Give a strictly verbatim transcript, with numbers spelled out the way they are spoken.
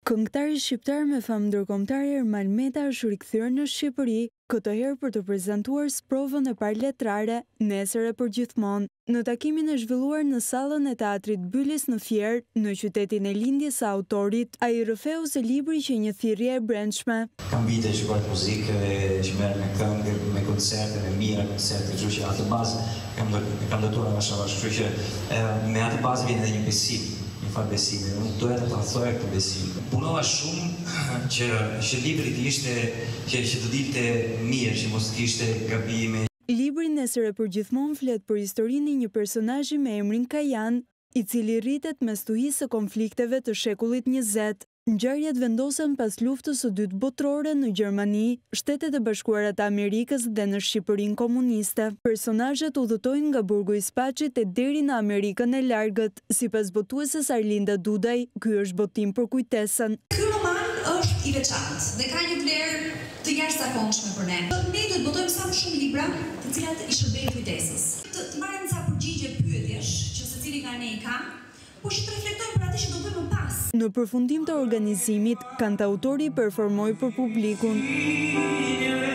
Këngëtari shqiptar me famë ndërkombëtare Ermal Meta është rikthyer në Shqipëri, këtë herë për të prezantuar sprovën e parë letrare Nesër e përgjithmonë. Në takimin e zhvilluar në sallën e Teatrit Bylis në Fier, në qytetin e lindjes së autorit, ai rrëfeu se libri që një thirrje e brendshme. Kam vite që bëj muzikë dhe që merr me këngë, me koncerte, me mira koncerte, kështu që atë bazë kam kam dëtuar nga shavash, kështu që me atë bazë vjen edhe një besim. Besime. Unë doja të tradhtoja këtë besim. Punova shumë që, që libri të ishte, që, që të dilte mirë, që mos të kishte gabime. Libri Nesër e përgjithmonë flet për historinë e një personazhi me emrin Kajan, i cili rritet mes tuhisë së konflikteve të shekullit njëzet. Ngjarjet vendosen pas luftës së dytë botërore në Gjermani, Shtetet e Bashkuara të Amerikës dhe në Shqipërinë komuniste. Personazhet udhëtojnë nga burgu i Spaçit e deri në Amerikën e Largët. Sipas botueses Arlinda Dudaj, ky është botim për kujtesën. Ky roman është i veçantë dhe ka një vlerë të jashtëzakonshme për ne. Ne duhet të botojmë sa më shumë libra, të cilat i shërbejnë kujtesës. Të, të marrim ca përgjigje pyetjesh që secili nga ne i ka, por që të reflektojmë për atë që do bëjmë më pas. Në përfundim të organizimit, kantautori performoi për publikun.